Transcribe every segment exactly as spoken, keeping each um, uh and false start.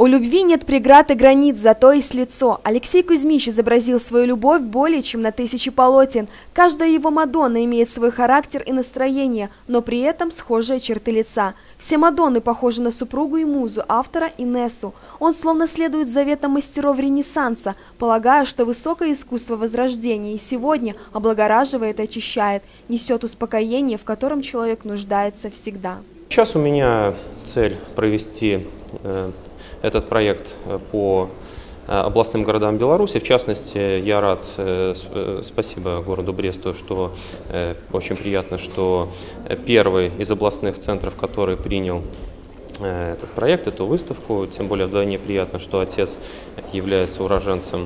У любви нет преград и границ, зато есть лицо. Алексей Кузьмич изобразил свою любовь более чем на тысячи полотен. Каждая его Мадонна имеет свой характер и настроение, но при этом схожие черты лица. Все Мадонны похожи на супругу и музу автора Инессу. Он словно следует заветам мастеров Ренессанса, полагая, что высокое искусство Возрождения и сегодня облагораживает и очищает, несет успокоение, в котором человек нуждается всегда. Сейчас у меня цель провести э, этот проект по областным городам Беларуси. В частности, я рад, спасибо городу Бресту, что очень приятно, что первый из областных центров, который принял этот проект, эту выставку, тем более вдвойне приятно, что отец является уроженцем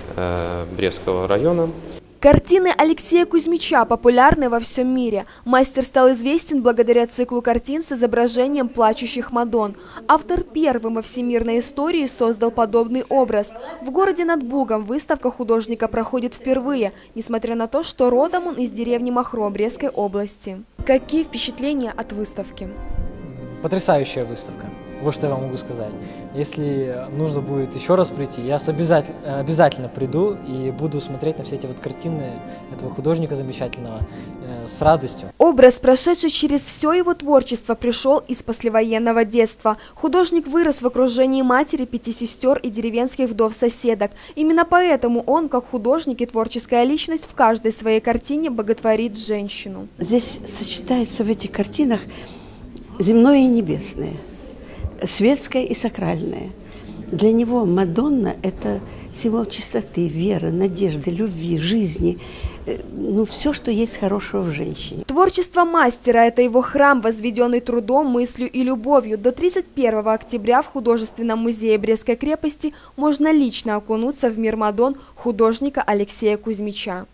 Брестского района. Картины Алексея Кузьмича популярны во всем мире. Мастер стал известен благодаря циклу картин с изображением плачущих Мадон. Автор первым во всемирной истории создал подобный образ. В городе над Бугом выставка художника проходит впервые, несмотря на то, что родом он из деревни Махро Брестской области. Какие впечатления от выставки? Потрясающая выставка. Вот что я вам могу сказать. Если нужно будет еще раз прийти, я обязательно, обязательно приду и буду смотреть на все эти вот картины этого художника замечательного э, с радостью. Образ, прошедший через все его творчество, пришел из послевоенного детства. Художник вырос в окружении матери, пяти сестер и деревенских вдов-соседок. Именно поэтому он, как художник и творческая личность, в каждой своей картине боготворит женщину. Здесь сочетается в этих картинах земное и небесное, светское и сакральное. Для него Мадонна – это символ чистоты, веры, надежды, любви, жизни, ну, все, что есть хорошего в женщине. Творчество мастера – это его храм, возведенный трудом, мыслью и любовью. До тридцать первого октября в художественном музее Брестской крепости можно лично окунуться в мир Мадон художника Алексея Кузьмича.